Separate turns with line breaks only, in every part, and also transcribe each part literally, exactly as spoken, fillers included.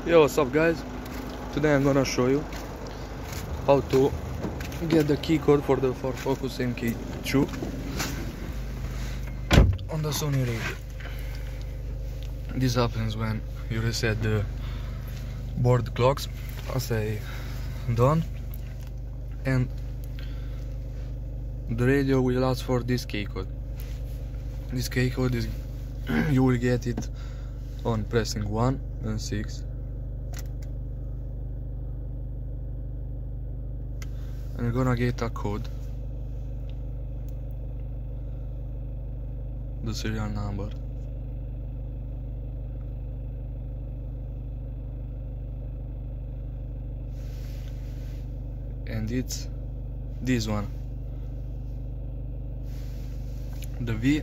Yo, what's up guys? Today I'm gonna show you how to get the key code for the Ford Focus M K two on the Sony radio. This happens when you reset the board clocks, as I done, and the radio will ask for this key code. This key code is you will get it on pressing one and six, and you're gonna get a code, the serial number, and it's this one, the V,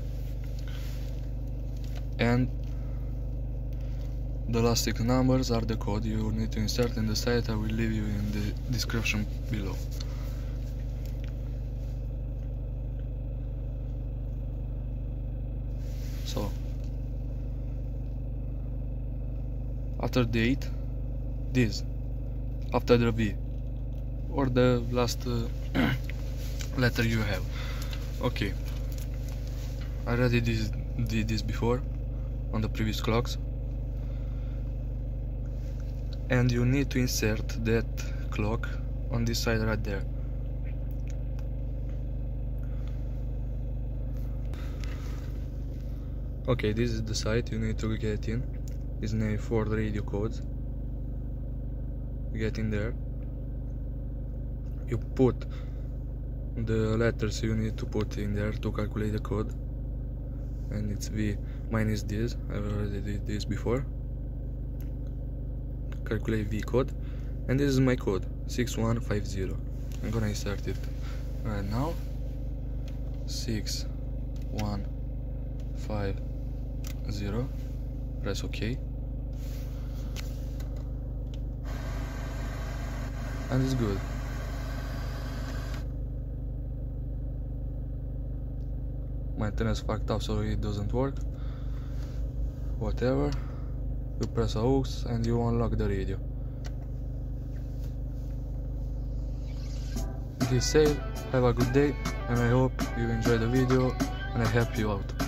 and the last six numbers are the code you need to insert in the site. I will leave you in the description below. So after the eight, this, after the V, or the last uh, letter you have. Okay, I already did, did this before on the previous clocks, and you need to insert that clock on this side right there. Okay, this is the site you need to get in. It's named Ford Radio Codes. You get in there, you put the letters you need to put in there to calculate the code, and it's V minus this. I've already did this before. Calculate V code, and this is my code, six one five zero. I'm gonna insert it right now. six one five zero. Press OK, and it's good. My antenna is fucked up, so it doesn't work. Whatever. You press a aux and you unlock the radio. It is safe. Have a good day, and I hope you enjoy the video and I help you out.